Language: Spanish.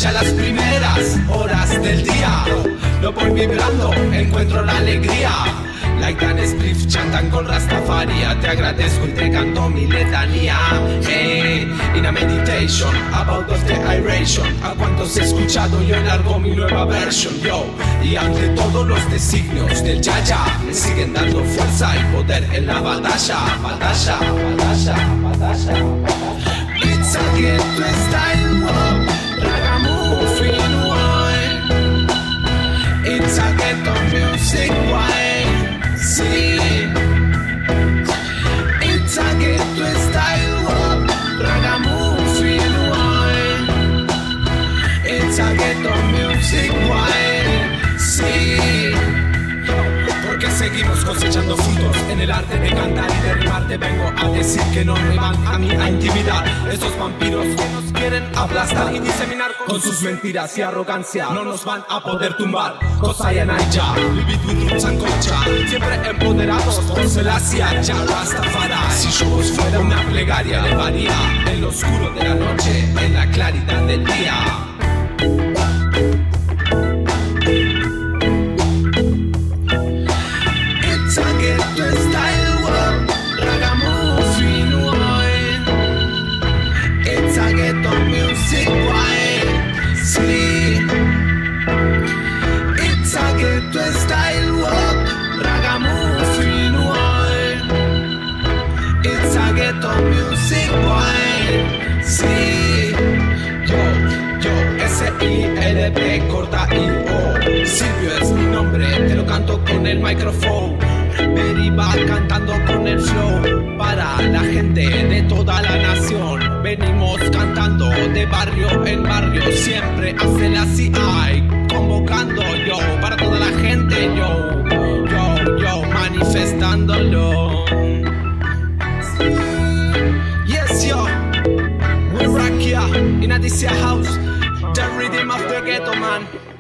Ya las primeras horas del día lo voy vibrando, encuentro la alegría. Like an spliff, chantan con Rastafaria. Te agradezco y te canto mi letanía. Hey, in a meditation about of the iration. A cuantos he escuchado yo largo mi nueva version, yo. Y ante todos los designios del Yaya me siguen dando fuerza y poder en la batalla. Batalla, batalla, batalla. It's a ghetto style walk, ragamuffin wine. It's a ghetto music wine. Sí, it's a ghetto style walk, ragamuffin wine. It's a ghetto music wine. Sí, porque seguimos cosechando frutos en el arte de cantar y de rimar. Te vengo a decir que no me van a mí a intimidar esos vampiros que nos quieren aplastar y diseminar con sus mentiras y arrogancia. No nos van a poder tumbar. Kosai and Aija, Vivid with roots and culture. Siempre empoderados por Selassie, ya Rastafari. Si yo fuera una plegaria, elevaría en lo oscuro de la noche, en la claridad del día. It's a ghetto style walk, ragamuffin wine. It's a ghetto music wine. Sí. It's a ghetto style walk, ragamuffin wine. It's a ghetto music wine. Sí. Yo, S-I-L-B, corta I-O. Silvio es mi nombre, te lo canto con el micrófono. Deriva cantando con el flow para la gente de toda la nación. Venimos cantando de barrio en barrio, siempre hace la CI, convocando yo para toda la gente, yo, manifestándolo. Yes, yo, we rock ya in a this house, the rhythm of the ghetto, man.